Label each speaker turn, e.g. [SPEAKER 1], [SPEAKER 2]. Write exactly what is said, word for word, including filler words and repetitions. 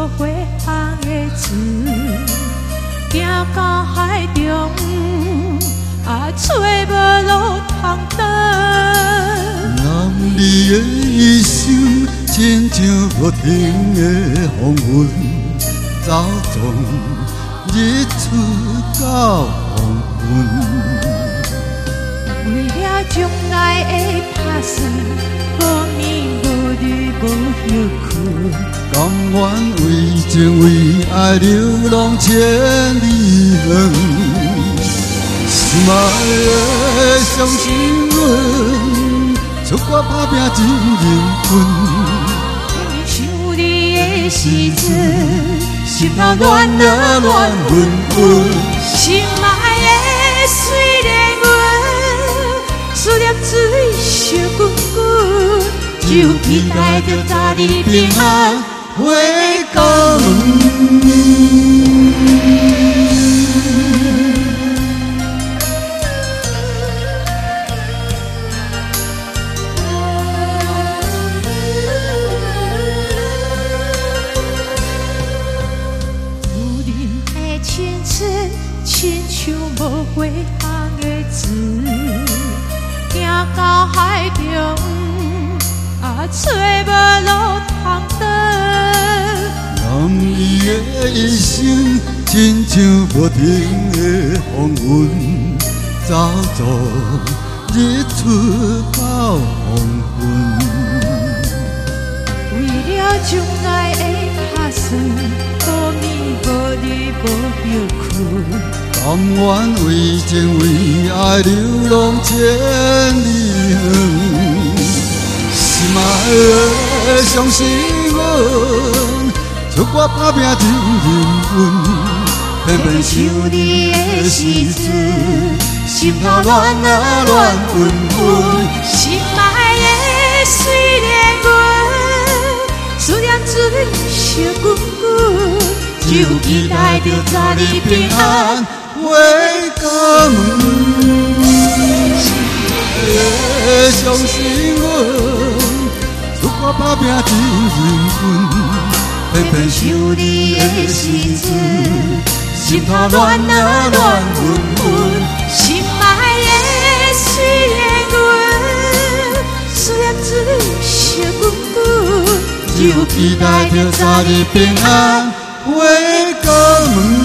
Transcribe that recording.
[SPEAKER 1] 回航的船，行到海中，啊，找无路通倒。
[SPEAKER 2] 男儿的一生，亲像无停的风云，走从日出到黄昏。
[SPEAKER 1] 为了将来的打算，无眠无日无休困，
[SPEAKER 2] 甘愿为情为爱流浪千里远，心爱的相信阮，出国打拼真认真。
[SPEAKER 1] 想你的时阵，心头乱啊乱纷纷，心爱的虽然阮思念水烧滚滚，就期待着早日平安回家门。青春亲像无回航的船，行到海中，啊，找无路通倒。
[SPEAKER 2] 男儿的一生，亲像无停的风云，走走日出到黄昏。
[SPEAKER 1] 为了将来的打算，无眠无日无休困，
[SPEAKER 2] 甘愿为情为爱流浪千里远。心爱的相信阮，出国打拼真认真。偏偏想你的时阵，心头乱啊乱纷纷。
[SPEAKER 1] 心爱的虽然阮思念水烧滚滚，就期待着早日平安
[SPEAKER 2] 回家门。相信阮，出国打拼真认真。偏偏想你的时阵，心头乱啊乱纷纷。
[SPEAKER 1] 心爱的虽然阮思念水烧滚滚，
[SPEAKER 2] 就期待着早日平安回家门。